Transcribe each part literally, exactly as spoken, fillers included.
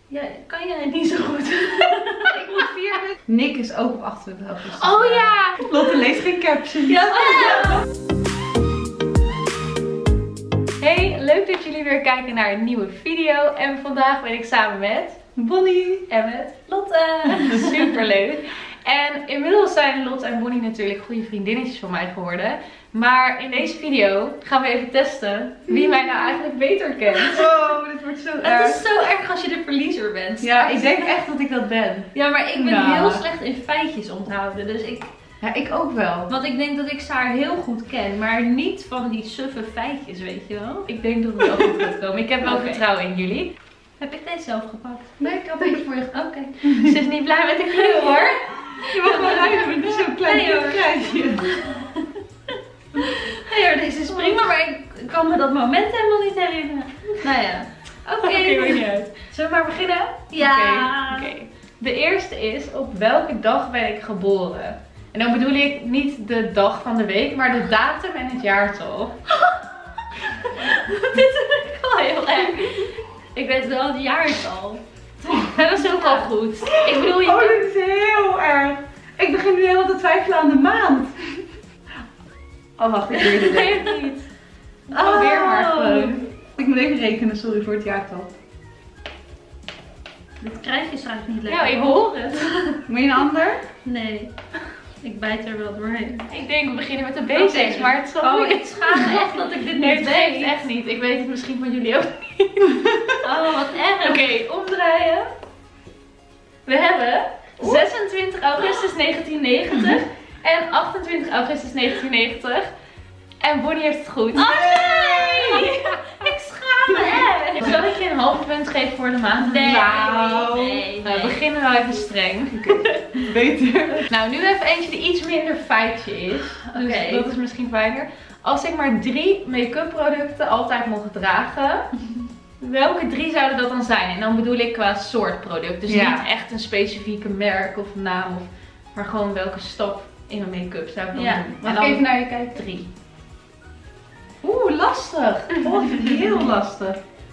Ja, kan jij het niet zo goed? Ik moet vier minuten. Nick is ook op achtentwintig augustus. Oh ja! Lotte leest geen caption. Ja, Hey, leuk dat jullie weer kijken naar een nieuwe video. En vandaag ben ik samen met Bonnie en met Lotte. Superleuk. En inmiddels zijn Lotte en Bonnie natuurlijk goede vriendinnetjes van mij geworden. Maar in deze video gaan we even testen wie mij nou eigenlijk beter kent. Wow, dit wordt zo erg. het is zo erg als je de verliezer bent. Ja, ik denk echt dat ik dat ben. Ja, maar ik ben Nou. heel slecht in feitjes onthouden. Dus ik, Ja, ik ook wel. want ik denk dat ik ze haar heel goed ken. Maar niet van die suffe feitjes, weet je wel. Ik denk dat het wel goed gaat komen. Ik heb wel Oké. vertrouwen in jullie. Heb ik deze zelf gepakt? Nee, ik had deze voor je. Oké. Ze is niet blij met de kleur hoor. Je mag wel ruiken, het is zo'n klein Nee, hoor. kruisje. Nee hoor, deze is prima, maar ik kan me dat moment helemaal niet herinneren. Nou ja. Oké. Oké, maakt niet uit. Zullen we maar beginnen? Ja. Oké, oké. De eerste is, op welke dag ben ik geboren? En dan bedoel ik niet de dag van de week, maar de datum en het jaartal. Dit is ik wel heel erg. Ik weet wel het jaartal. Ja, dat is ook wel goed. Ik bedoel, je Oh, kan... dit is heel erg. Ik begin nu helemaal te twijfelen aan de maand. Oh, wacht, ik weet het Nee, niet. het niet. Probeer maar gewoon. Ik moet even rekenen, sorry voor het jaartal. Dit krijg je straks niet lekker. Ja, ik hoor het. Moet je een ander? Nee. Ik bijt er wel doorheen. Ik denk, we beginnen met de basics, Oké. maar het zal Oh, moeilijk. ik schaam me echt dat ik dit Nee, niet het geeft weet. echt niet. Ik weet het misschien van jullie ook. Oh, wat erg. Oké, omdraaien. We hebben zesentwintig augustus negentienhonderdnegentig en achtentwintig augustus negentienhonderdnegentig. En Bonnie heeft het goed. Oh nee! Ik schaam me echt. Zal ik je een half punt geven voor de maand? Nee, Wauw. nee, nee. Nou, we beginnen wel even streng. Beter. Nou, nu even eentje die iets minder feitje is. Dus Oké. dat is misschien fijner. Als ik maar drie make-up producten altijd mocht dragen, welke drie zouden dat dan zijn? En dan bedoel ik qua soort product. Dus Ja. niet echt een specifieke merk of naam, of, maar gewoon welke stap in mijn make-up zou ik dan Ja. doen. Mag En ik dan even naar je kijken? drie. Oeh, lastig. Oh, ik vind het heel lastig.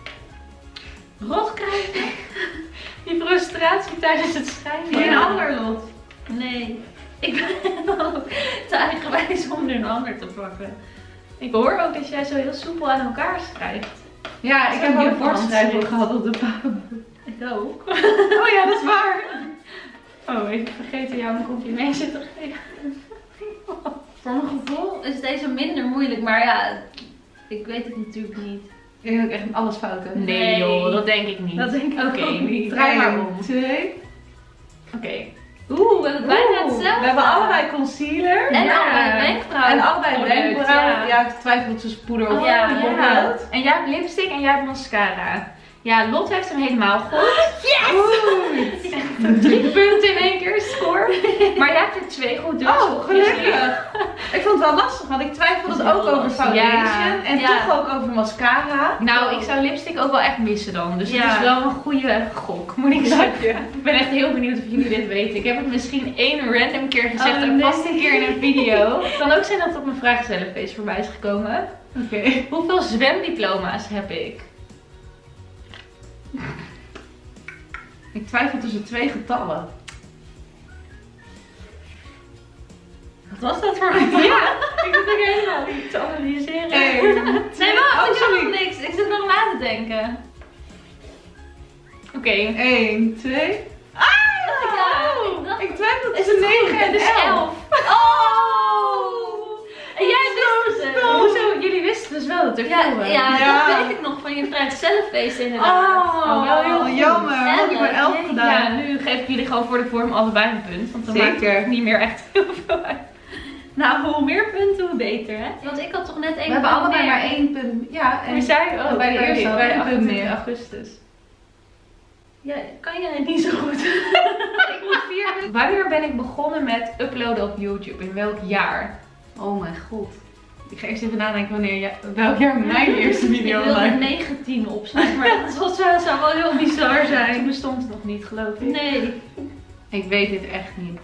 Rot krijgen? Die frustratie tijdens het schrijven. Wil je een ander lot? Nee. Ik ben ook te eigenwijs om er een ander te pakken. Ik hoor ook dat jij zo heel soepel aan elkaar schrijft. Ja, ik Zo heb ook een juffrouw voorschrijver schrift. gehad op de pauw. Ik ook. Oh ja, dat is waar. Oh, ik vergeten jou een complimentje te geven. Voor mijn gevoel is deze minder moeilijk, maar ja, ik weet het natuurlijk niet. Ik denk ook echt alles fout heb. Nee, Nee. joh, dat denk ik niet. Dat denk ik Oké, ook niet. draai maar Eén, om. twee. Oké. Oeh, we hebben bijna Oeh, hetzelfde. We hebben allebei concealer. En Ja. allebei wenkbrauwen. En allebei Product, wenkbrauwen. ja. Ja, ik twijfel tussen poeder of Oh, ja, potlood. En jij hebt lipstick en jij hebt mascara. Ja, Lot heeft hem helemaal goed. Oeh. Drie punten in één keer, score. Maar jij hebt er twee goed, dus Oh, obviously. gelukkig. Ik vond het wel lastig, want ik twijfelde Dat is ook heel over lastig. foundation Ja. en Ja. toch ook over mascara. Nou, ik zou lipstick ook wel echt missen dan. Dus Ja. het is wel een goede gok, moet ik zeggen. Ik ben echt heel benieuwd of jullie dit weten. Ik heb het misschien één random keer gezegd Oh, en nee. vast een keer in een video. Het kan ook zijn dat het op mijn vraagstellenfeest voorbij is gekomen. Oké. Hoeveel zwemdiploma's heb ik? Ik twijfel tussen twee getallen. Wat was dat voor een Ja, ik zit ook helemaal niet te analyseren. Eén. Nee, wacht, Oh, ik heb sorry. nog niks. Ik zit nog na te denken. Oké. Eén, twee. Ah! Ja, ik dacht- Ik twijfel Is tussen het goed? negen en Het is elf. elf. Oh! En jij wist het. stom. Hoezo? Jullie wisten dus wel dat er Ja, veel waren. ja, Ja. dat weet ik nog van je vrijgezellenfeest inderdaad. Oh, wel heel goed. jammer. Had ik maar elf Elf, gedaan. Ja, nu geef ik jullie gewoon voor de vorm allebei een punt. Want dan maakt Zeker. het niet meer echt heel veel uit. Nou, hoe meer punten, hoe beter, hè? Want ik had toch net één We hebben punt allebei meer. maar één punt. Ja, En en zij ook. bij de bij eerste bij hadden we een punt achtentwintig meer. augustus. Ja, kan jij het niet zo goed? ik moet vier punten. Wanneer ben ik begonnen met uploaden op YouTube? In welk jaar? Oh mijn god. Ik ga eerst even nadenken wanneer je, welk jaar mijn eerste video Ik wilde er was. negentien opschrijven, maar dat was, zou zou wel heel bizar Toen zijn. bestond het nog niet, geloof ik. Nee. Ik weet dit echt niet.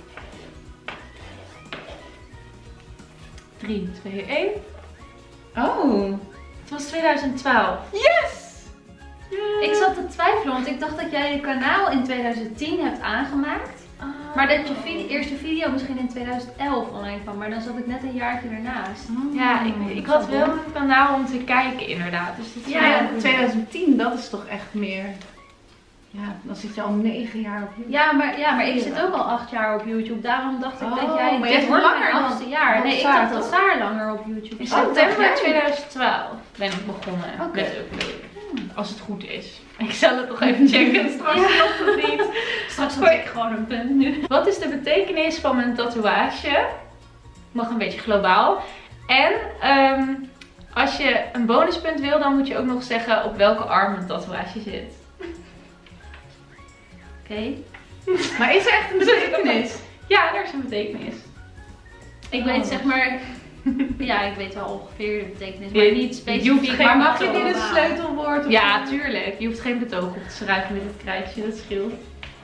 drie, twee, één. Oh. Het was tweeduizend twaalf. Yes! Yeah. Ik zat te twijfelen, want ik dacht dat jij je kanaal in tweeduizend tien hebt aangemaakt. Oh. Maar dat je video, eerste video misschien in tweeduizend elf online kwam. Maar dan zat ik net een jaartje ernaast. Ja, ik, ik had wel een kanaal om te kijken inderdaad. Dus dat is Ja, wel ja, goed. tweeduizend tien, dat is toch echt meer... Ja, dan zit je al negen jaar op YouTube. Ja, maar, ja, maar ik zit ook al acht jaar op YouTube. Daarom dacht ik Oh, dat jij... maar jij dit bent wordt langer mijn dan- achtste jaar. dan Nee, ik Saar, dacht dat toch? Saar langer op YouTube In zit. september jij? tweeduizend twaalf ben ik begonnen Oké. met uploaden. Als het goed is. Ik zal het nog even checken. Straks Ja. klopt het niet. Straks had ik gewoon een punt nu. Wat is de betekenis van mijn tatoeage? Mag een beetje globaal. En ehm, als je een bonuspunt wil, dan moet je ook nog zeggen op welke arm een tatoeage zit. Oké. Okay. Maar is er echt een betekenis? Ja, er is een betekenis. Ik Oh. weet zeg maar... Ja, ik weet wel ongeveer de betekenis, maar Je- niet je specifiek. hoeft geen- Maar mag je wat niet het allemaal. sleutelwoord? Of Ja, zo? tuurlijk. Je hoeft geen betoog op te schrijven met het krijtje, dat scheelt.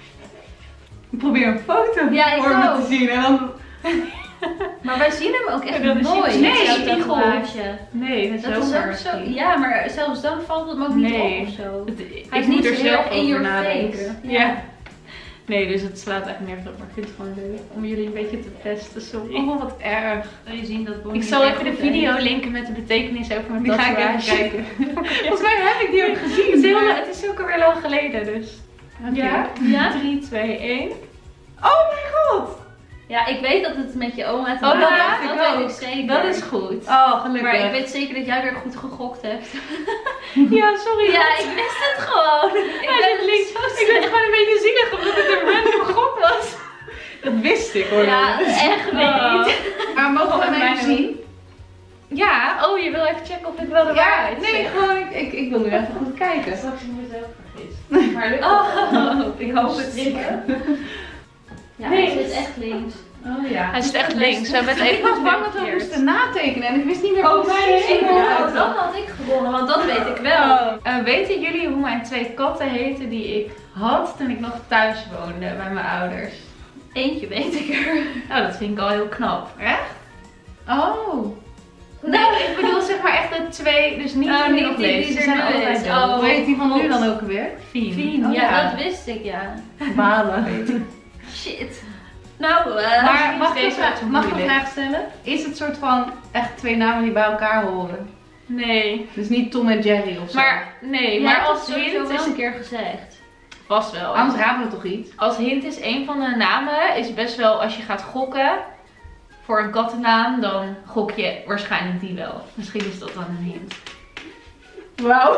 Ik probeer een foto Ja, ik voor me ook. te zien en dan... Maar wij zien hem ook echt Dat is nooit. niet- nee, jouw spiegel. tatoeage. Nee, dat is, Dat is zomaar ook zo. misschien. Ja, maar zelfs dan valt het me ook niet Nee. op of zo. Het- Hij ik is moet niet er zo zelf heel in over your nadenken. face. Ja. Ja. Nee, dus het slaat eigenlijk nergens op, maar ik vind het gewoon leuk om jullie een beetje te testen. Sorry. Oh, wat erg. Wil je zien dat Bonnie Ik zal het even de echt video goed linken met de betekenis over mijn Die ga ik tatoeage. even kijken. Volgens mij heb ik die ook gezien. Het is, heel, maar- het is ook alweer lang geleden, dus. Oké. Ja? Ja? drie, twee, één. Oh mijn god. Ja, ik weet dat het met je oma te Oh, maken dat heeft. dacht ik Dat ook. weet ik zeker. Dat is goed. Oh, gelukkig. Maar ik weet zeker dat jij weer goed gegokt hebt. Ja, sorry. Ja, ik wist het gewoon. Ik Hij ben zit links. zo Ik ben gewoon een beetje zielig omdat het een random gok was. Dat wist ik hoor. Ja, echt Oh. niet. Maar mogen we Oh, hem mijn even zien? Ja, oh, je wil even checken of ik wel de Ja, waarheid nee, zeg. gewoon, ik, ik, ik wil nu even goed kijken. Straks heb ik mezelf vergist. Maar lukt Oh, ik hoop het zeker. Ja, Nee. hij zit echt links. Oh ja. Hij zit echt links. We hebben het Ik even was bang dat we verkeerd. moesten natekenen en ik wist niet meer Oh, hoe mijn het Ik, ging. oh, dan had ik gewonnen, want dat weet ik wel. Oh. Uh, weten jullie hoe mijn twee katten heten die ik had toen ik nog thuis woonde bij mijn ouders? Eentje weet ik er. Nou, dat vind ik al heel knap. Echt? Oh. Nee, ik bedoel zeg maar echt de twee, dus niet Oh, die niet nog die leeft. die Ze er zijn nu allebei is. dood. Oh. Hoe heet die van nu God. dan ook weer? Fien. Fien, Oh, ja, ja. dat wist ik, ja. Balen. Shit. Nou, eh Maar misschien mag is ik, deze een wat vraag- te mag ik een moeilijk. vraag stellen? Is het soort van echt twee namen die bij elkaar horen? Nee. Dus niet Tom en Jerry of zo? Maar nee, jij maar hebt als het sowieso hint wel is een keer gezegd. vast wel. Anders raden we toch iets? Als hint is een van de namen is best wel als je gaat gokken voor een kattennaam, dan gok je waarschijnlijk die wel. Misschien is dat dan een hint. Wauw.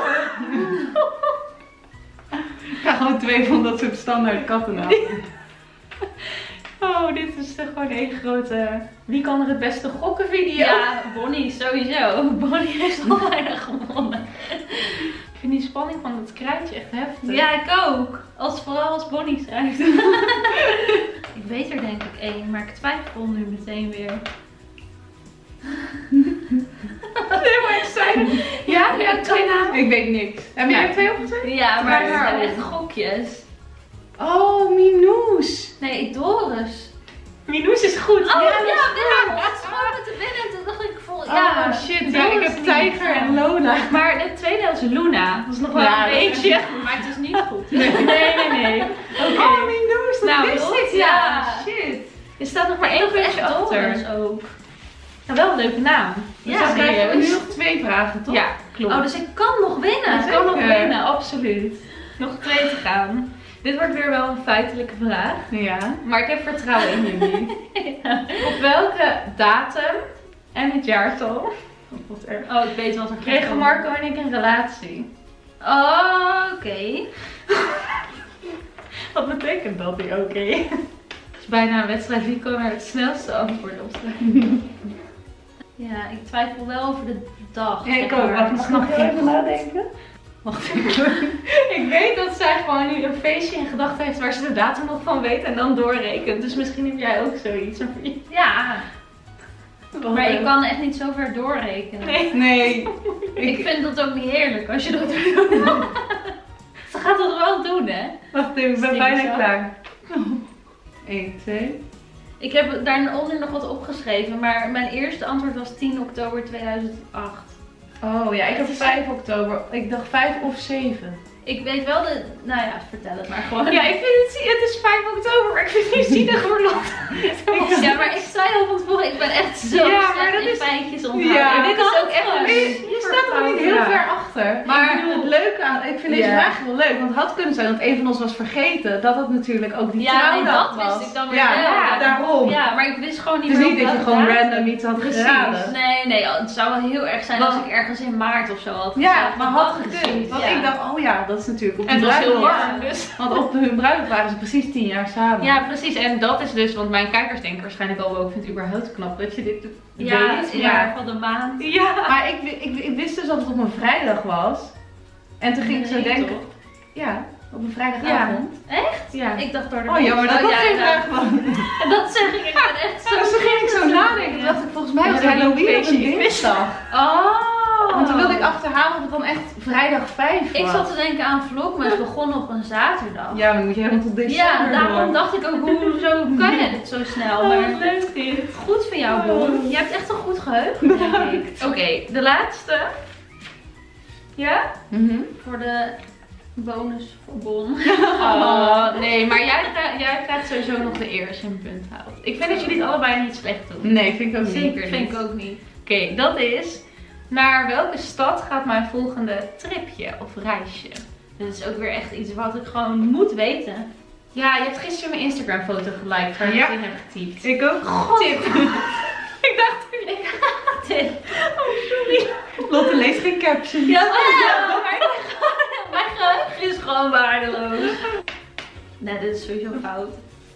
Ik ga gewoon twee van dat soort standaard kattennamen. Oh, dit is toch gewoon één grote wie kan er het beste gokken video. Ja, Bonnie sowieso. Bonnie heeft al bijna gewonnen. Ik vind die spanning van dat krijtje echt heftig. Ja, ik ook. Als, vooral als Bonnie schrijft. Ik weet er denk ik één, maar ik twijfel nu meteen weer. Helemaal excited. Ja, je hebt twee namen. Ik weet niks. Heb jij Ja. er twee opgeschreven? Ja, maar het Maar- zijn echt gokjes. Oh, Minoes. Nee, Doris. Minoes is goed. Oh ja, Willem. Het is gewoon met de binnen. Toen dacht ik vol. Ja, Oh shit, ja, ik Doris heb niet. Tijger en Lola. Maar de tweede was Luna. Dat is nog wel Ja, een dat is beetje. Maar het is niet goed. Nee, nee, nee. Oké. Oh, Minoes, dat Nou, wist Lot, ik. ja. Ja, shit. Er staat nog maar Ik één dacht puntje echt achter. Doris ook. Ja, wel een leuke naam. Dus Ja, dan krijgen we nu serieus. nog twee vragen, toch? Ja, klopt. Oh, dus ik kan nog winnen. Het kan nog Zeker. winnen, absoluut. Nog twee te gaan. Dit wordt weer wel een feitelijke vraag. Ja. Maar ik heb vertrouwen in jullie. Op welke datum en het jaartal oh, wat erg, Oh, ik weet wat er gaat kregen komen. Marco en ik een relatie? Oh, oké. Wat betekent dat nu oké? Het is bijna een wedstrijd wie kan er het snelste antwoord op stellen. Ja, ik twijfel wel over de dag. Ja, ik zeg ook. maar. Wacht, mag ik nog Mag heel ik even nadenken? Wacht even. Ik weet dat zij gewoon nu een feestje in gedachten heeft waar ze de datum nog van weet en dan doorrekent. Dus misschien heb jij ook zoiets. Ja, Wat maar een- ik kan echt niet zo ver doorrekenen. Nee. Nee. Ik vind dat ook niet heerlijk als je dat doet. Ze gaat dat wel doen, hè? Wacht even, ik ben Stinkt bijna zo. klaar. één, twee. Ik heb daaronder nog wat opgeschreven, maar mijn eerste antwoord was tien oktober tweeduizend acht. Oh ja, ik heb Het is- vijf oktober. Ik dacht vijf of zeven. Ik weet wel de... Nou ja, vertel het maar gewoon. Ja, ik vind het, het is vijf oktober, maar ik vind het niet zielig voor Lotte. Ja, maar ik zei al van tevoren, ik ben echt zo Ja, slecht maar dat in is- feitjes onthouden. Ja, En dit is ook echt een Je, je staat er niet heel Ja. ver achter. Maar Ik bedoel- het leuke aan, ik vind deze Ja. vraag heel leuk. Want het had kunnen zijn dat een van ons was vergeten dat het natuurlijk ook die Ja, nee, trouwdag dat was. wist ik dan weer ja, wel. Ja, daarom. Ja, maar ik wist gewoon niet Het is meer niet dat je op gewoon welke datum. random iets had Precies. geraden. Nee, nee, het zou wel heel erg zijn als Want- ik ergens in maart of zo had Ja, gezegd. maar Dat had precies, gekund. Want ja. ik dacht, oh ja, dat is natuurlijk op En hun het was heel bruiloft. warm, dus. Want op hun bruiloft waren ze precies tien jaar samen. Ja, precies. En dat is dus, want mijn kijkers denken waarschijnlijk al, ik vind het überhaupt knap dat je dit Ja, weet. in ja. van de maand. Ja. Maar ik, ik, ik wist dus dat het op een vrijdag was. En toen ging ik zo Nee, denken, toch? ja, op een vrijdagavond. Echt? Ja. Ik dacht door de Oh jammer dat dat ja, geen ja. vraag was. En dat zeg ik, ik ben echt zo... Dus toen ging ik zo nadenken. Toen dacht ik, volgens mij was Ja, Halloween op feestje. een dinsdag. Oh! Want toen wilde ik achterhalen of het dan echt vrijdag vijf was. Ik zat te denken aan Vlogmas, begon op een zaterdag. Ja, maar dan moet je helemaal tot december Ja, daarom door. dacht ik ook, hoezo kan je dit zo snel? Maar Oh, leuk dit. goed van jou, Bon. Je hebt echt een goed geheugen, denk ik. Oké, de laatste. Ja? Mhm. Voor de bonus voor Bon. Oh, nee, maar jij, krijgt- jij krijgt sowieso nog de eer als je een punt haalt. Ik vind dat jullie het allebei niet slecht doen. Nee, vind ik ook niet. Zeker Vind niet. ik ook niet. Oké, dat is, naar welke stad gaat mijn volgende tripje of reisje? Dit is ook weer echt iets wat ik gewoon moet weten. Ja, je hebt gisteren mijn Instagram foto geliked waar je Ja. het in hebt getypt. Ik ook. Tip. Ik dacht, Dit. Lotte leest geen caption. Ja, maar mijn geheugen is gewoon waardeloos. Nee, dit is sowieso fout.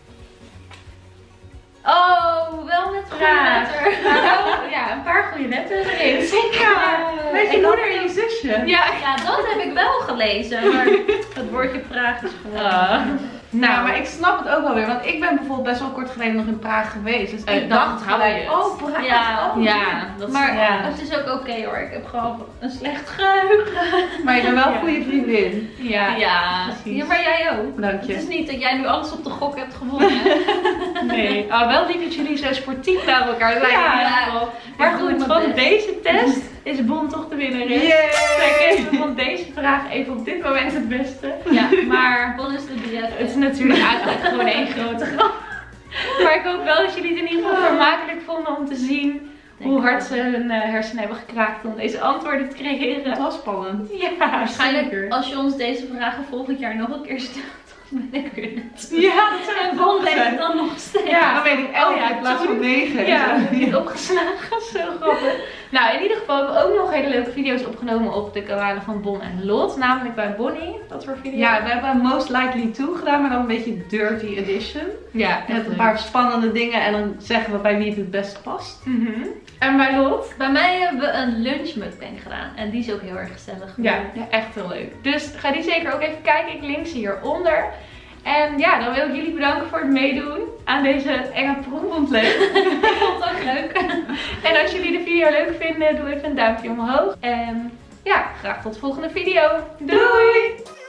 Oh, wel met goede Vraag. letter. Nou, ja, een paar goede letters erin. Ja, met je Ik moeder en je zusje. Ja, Ja, dat heb ik wel gelezen, maar het woordje vraag is gewoon... Ah. Nou, maar ik snap het ook wel weer, want ik ben bijvoorbeeld best wel kort geleden nog in Praag geweest. Dus Eh, ik dan dacht onthoud je gelijk, het. oh Praag, Ja, oh. ja, dat is, Maar ja. het is ook oké hoor, ik heb gewoon een slecht geheugen. Maar je bent wel een Ja. goede vriendin. Ja, Ja, precies. ja, maar jij ook. Dank Het je. is niet dat jij nu alles op de gok hebt gewonnen. nee. Oh, wel lief dat jullie zo sportief naar elkaar zijn. Ja. in ieder geval. Maar Ik doe goed, mijn van best. deze test is Bon toch de winnares. Yay! Zij geven van deze vraag even op dit moment het beste. Ja, maar Bon is de biljet. Het is natuurlijk eigenlijk gewoon één grote grap. Maar ik hoop wel dat jullie het in ieder geval vermakelijk vonden om te zien hoe hard ze hun uh, hersenen hebben gekraakt om deze antwoorden te Het creëren. was spannend. Ja, Waarschijnlijk zeker. als je ons deze vragen volgend jaar nog een keer stelt, dan ben ik weer net. Ja, dat zou En Bon weet het dan nog steeds. Ja. Dan weet ik elf Oh ja, in plaats toen- van negen. Ja, niet opgeslagen. Zo grappig. Nou, in ieder geval hebben we ook nog hele leuke video's opgenomen op de kanalen van Bon en Lot. Namelijk bij Bonnie. Wat voor video? Ja, we hebben Most Likely To gedaan, maar dan een beetje dirty edition. ja Met echt een leuk. paar spannende dingen en dan zeggen we bij wie het het best past. Mhm. En bij Lot? Bij mij hebben we een lunch mukbang gedaan. En die is ook heel erg gezellig. Ja, ja, echt heel leuk. Dus ga die zeker ook even kijken. Ik link ze hieronder. En ja, dan wil ik jullie bedanken voor het meedoen aan deze enge proef. Vond het leuk. Ik vond het ook leuk. En als jullie de video leuk vinden, doe even een duimpje omhoog. En ja, graag tot de volgende video. Doei!